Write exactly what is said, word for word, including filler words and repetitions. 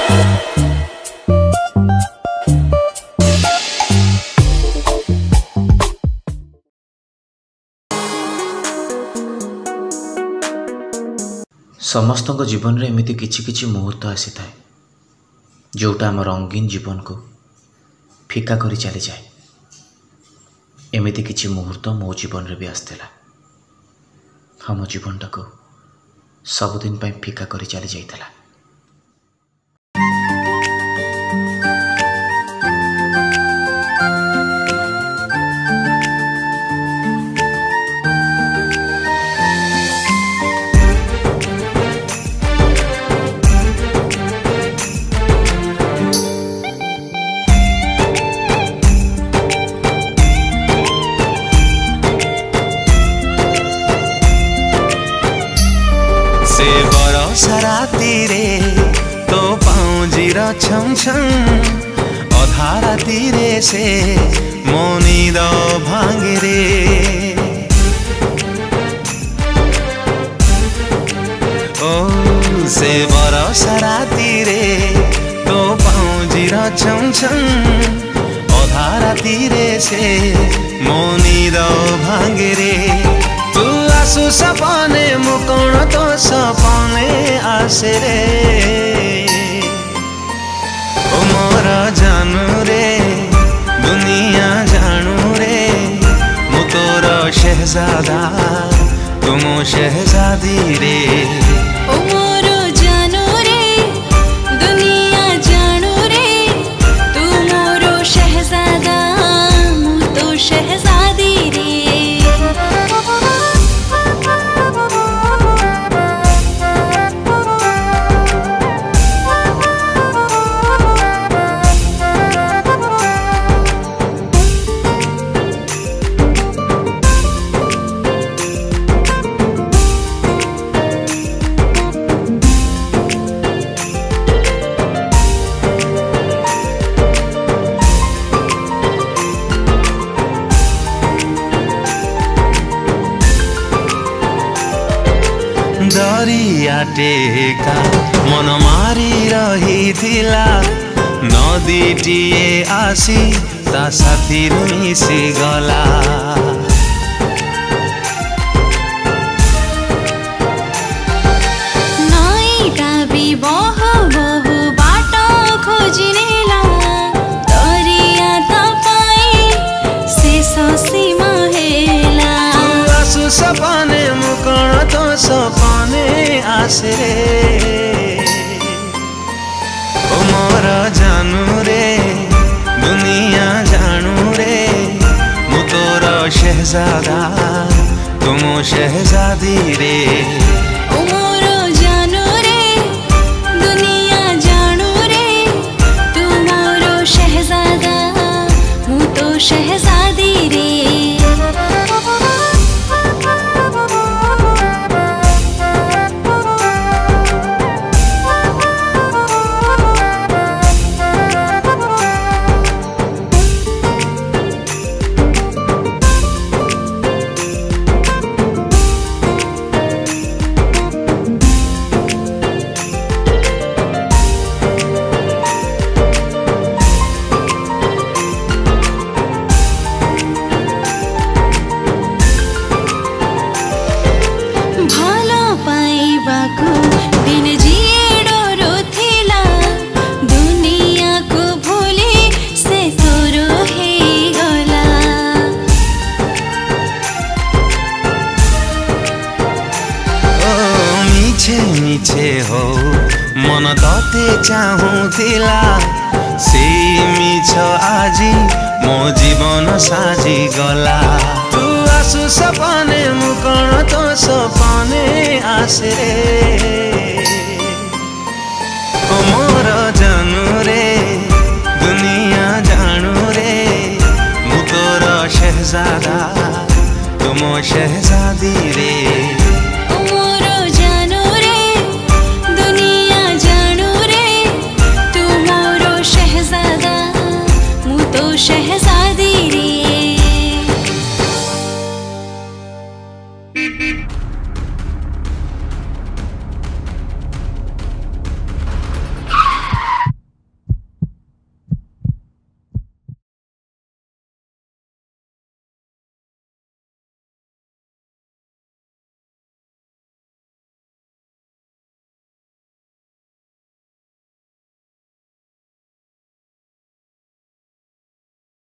समस्त जीवन रे एमिति किछि किछि मुहूर्त आसी थाए जोटा आम रंगीन जीवन को फिका करी चली जाए। एमिति किछि मुहूर्त मो जीवन रे भी आसतेला। हम जीवनटा को सबुदिन पाई फिका करी चली जाइतला। से बरसा राती रे तो पाउजीर छम छम अधा राती रे से मो नींद भांगे रे। ओ से बरसा राती रे तो पाउजीर छम छम अधा राती रे से मो नींद भांगे रे। तू आसु सपने मुकोण तो सपने आसे रे। ओ मोरा जानू रे दुनिया जानू रे मु तोर शहजादा तुम शहजादी रे। ओ मोरो जानू रे दुनिया जानू रे तू मोरो शहजादा मु तो शहजादी रे। दरिया टेका मन मारी रही थिला नदी टीए आसी ता साथी मिसी गला। नईटा भी बहु बहु बाट खोजी नेला दरिया ता पाई शेष सीमा हेला। आसु सपने मुकोण तो सपने आसे रे। ओ मोरा जानू रे दुनिया जानू रे मु तोर शहजादा तुम शहजादी रे। ओ मोरो जानू रे दुनिया जानू रे तू मोरो शहजादा मु तो शहजादी रे। मिछे हो मन तते चाहूला से मिछ आजी मो जीवन साजी गला। तू आसु सपने मुकोण तो सपने आसे रे। ओ मोर जानू रे दुनिया जानू रे मु तोर शहजादा